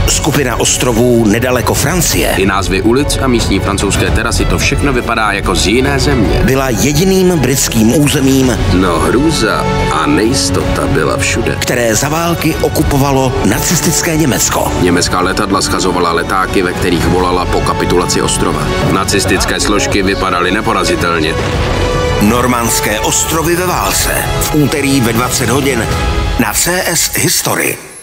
skupina ostrovů nedaleko Francie, I názvy ulic a místní francouzské terasy, to všechno vypadá jako z jiné země. byla jediným britským územím, No hrůza a nejistota byla všude. které za války okupovalo nacistické Německo. Německá letadla schazovala letáky, ve kterých volala po kapitulaci ostrova. Nacistické složky vypadaly neporazitelně. Normandské ostrovy ve válce. V úterý ve 20 hodin na CS History.